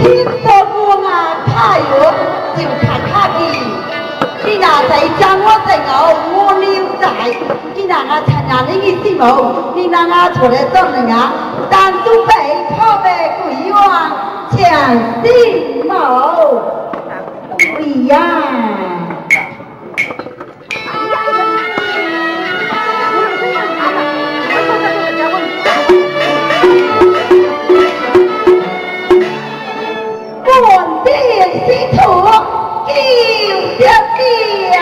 你让我出来做人啊，但都被靠背鬼王抢心毛，对呀。官兵西土，救小弟。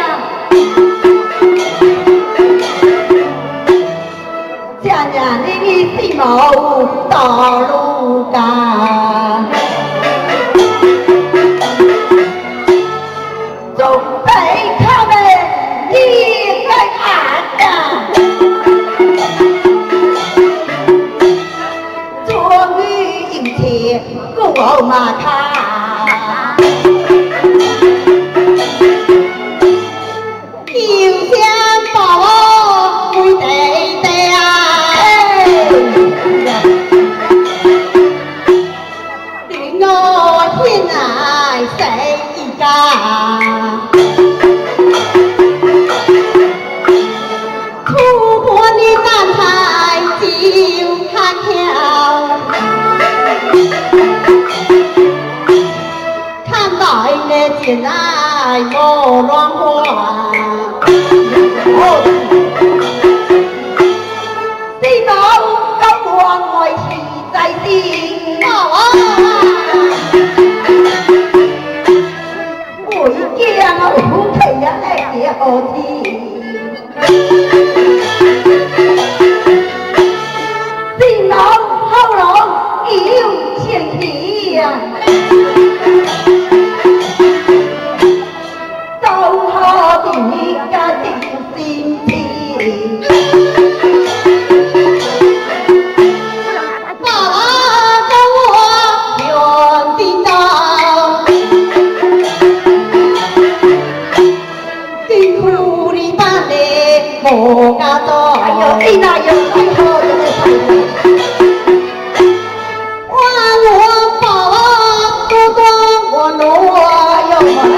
你毛大路干，准备他们一个案啊，终于迎接过马卡，有想把我归地。苦过的男孩就看跳，看到那见爱莫乱花，谁道高官爱气在心。我陪呀来也好听，新郎好郎有情意呀，走好的家的心情。我家多，哎呦，你那有最好的我跑多多我挪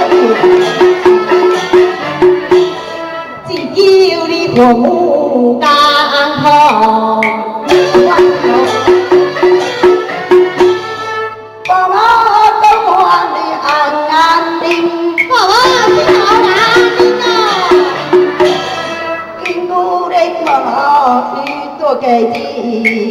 哟，只叫你父母干好。爸爸都我你安安定，爸爸你好安定啊。多给你。